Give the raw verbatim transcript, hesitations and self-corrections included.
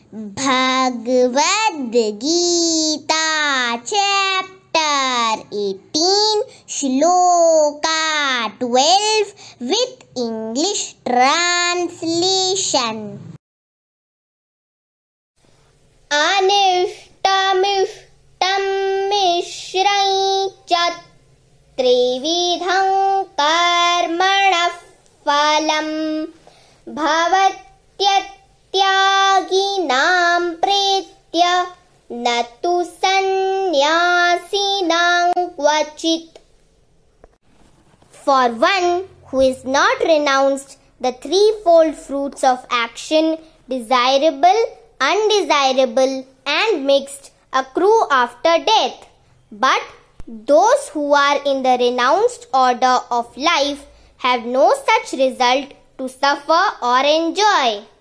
Bhagavad Gita chapter eighteen shloka twelve with English translation. Anishtamishtam mishrai chat trividham karmanah phalam bhavatyatyaginam pretya natu sannyasinam kvachit. For one who is not renounced the threefold fruits of action, desirable, undesirable and mixed, accrue after death. But those who are in the renounced order of life have no such result to suffer or enjoy.